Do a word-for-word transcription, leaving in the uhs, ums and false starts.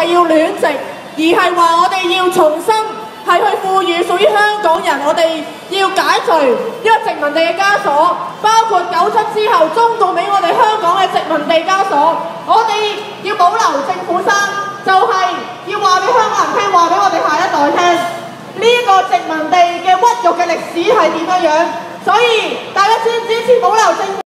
係要亂殖，而係話我哋要重新係去賦予屬於香港人，我哋要解除呢個殖民地嘅枷鎖，包括九七之後中共俾我哋香港嘅殖民地枷鎖，我哋要保留政府衫，就係要話俾香港人聽，話俾我哋下一代聽，呢個殖民地嘅屈辱嘅歷史係點樣樣，所以大家支唔支持保留政府？